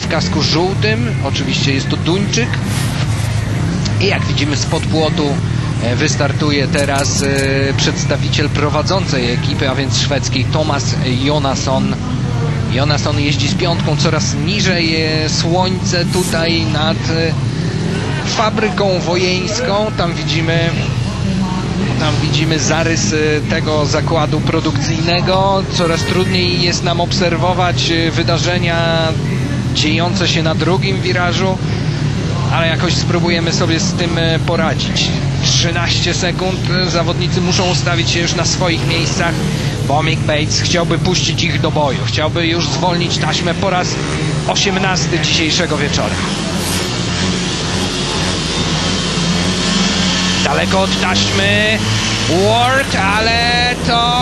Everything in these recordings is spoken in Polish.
w kasku żółtym. Oczywiście jest to Duńczyk. I jak widzimy, spod płotu wystartuje teraz przedstawiciel prowadzącej ekipy, a więc szwedzkiej, Thomas Jonasson. Jonasson jeździ z piątką coraz niżej. Słońce tutaj nad fabryką wojeńską. Tam widzimy zarys tego zakładu produkcyjnego. Coraz trudniej jest nam obserwować wydarzenia dziejące się na drugim wirażu, ale jakoś spróbujemy sobie z tym poradzić. 13 sekund. Zawodnicy muszą ustawić się już na swoich miejscach, bo Mick Bates chciałby puścić ich do boju. Chciałby już zwolnić taśmę po raz 18 dzisiejszego wieczora. Daleko od taśmy Ward, ale to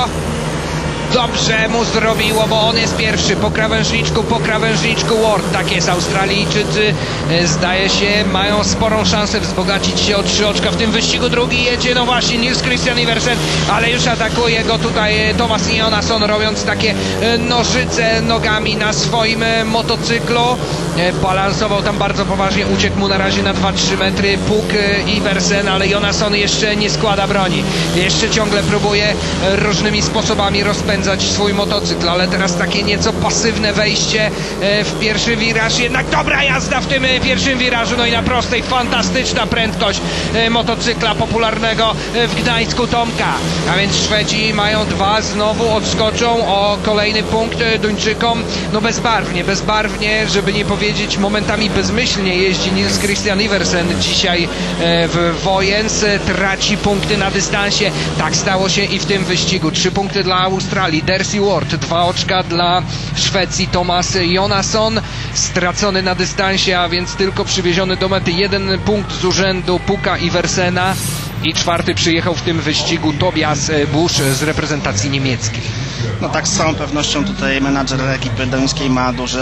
dobrze mu zrobiło, bo on jest pierwszy po krawężniczku Ward. Tak jest, Australijczycy zdaje się mają sporą szansę wzbogacić się o 3 oczka w tym wyścigu. Drugi jedzie, no właśnie, Niels Christian Iversen, ale już atakuje go tutaj Thomas Jonasson, robiąc takie nożyce nogami na swoim motocyklu. Balansował tam bardzo poważnie, uciekł mu na razie na 2-3 metry Puk Iversen, ale Jonasson jeszcze nie składa broni. Jeszcze ciągle próbuje różnymi sposobami rozpędzać swój motocykl, ale teraz takie nieco pasywne wejście w pierwszy wiraż. Jednak dobra jazda w tym pierwszym wirażu, no i na prostej fantastyczna prędkość motocykla popularnego w Gdańsku Tomka. A więc Szwedzi mają 2, znowu odskoczą o kolejny punkt Duńczykom. No bezbarwnie, żeby nie powiedzieć momentami bezmyślnie jeździ Niels Christian Iversen dzisiaj w Wojens. Traci punkty na dystansie. Tak stało się i w tym wyścigu. 3 punkty dla Australii, Darcy Ward, 2 oczka dla Szwecji, Thomas Jonasson stracony na dystansie, a więc tylko przywieziony do mety 1 punkt z urzędu Puka Iversena. I 4. przyjechał w tym wyścigu Tobias Busch z reprezentacji niemieckiej. No tak, z całą pewnością tutaj menadżer ekipy duńskiej ma duży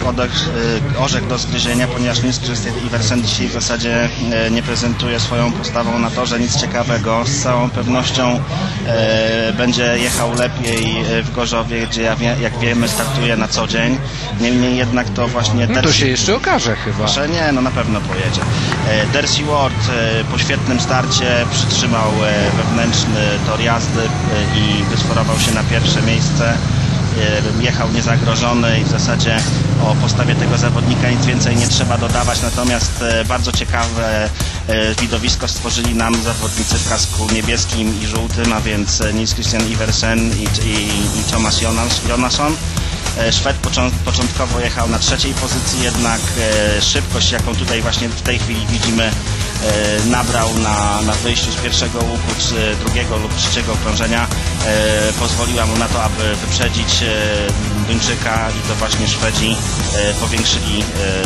orzech do zgryzienia, ponieważ Niels Christian Iversen dzisiaj w zasadzie nie prezentuje swoją postawą na torze nic ciekawego. Z całą pewnością będzie jechał lepiej w Gorzowie, gdzie jak wiemy startuje na co dzień. Niemniej jednak to właśnie... No to się jeszcze okaże chyba. Może nie, no na pewno pojedzie. Darcy Ward po świetnym starcie przytrzymał wewnętrzny tor jazdy i wysforował się na pierwsze miejsce. Jechał niezagrożony i w zasadzie o postawie tego zawodnika nic więcej nie trzeba dodawać, natomiast bardzo ciekawe widowisko stworzyli nam zawodnicy w kasku niebieskim i żółtym, a więc Niels Christian Iversen i Thomas Jonasson. Szwed początkowo jechał na 3. pozycji, jednak szybkość, jaką tutaj właśnie w tej chwili widzimy, nabrał na wyjściu z pierwszego łuku, czy drugiego lub 3. okrążenia, pozwoliła mu na to, aby wyprzedzić Duńczyka, i to właśnie Szwedzi powiększyli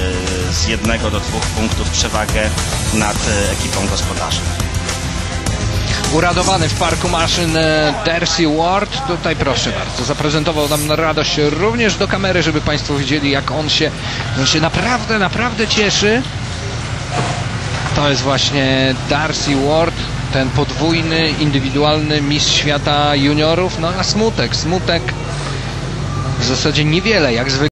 z 1 do 2 punktów przewagę nad ekipą gospodarzy. Uradowany w parku maszyn Darcy Ward, tutaj proszę bardzo, zaprezentował nam radość również do kamery, żeby Państwo widzieli, jak on się naprawdę cieszy. To jest właśnie Darcy Ward, ten podwójny, indywidualny mistrz świata juniorów. No a smutek w zasadzie niewiele, jak zwykle.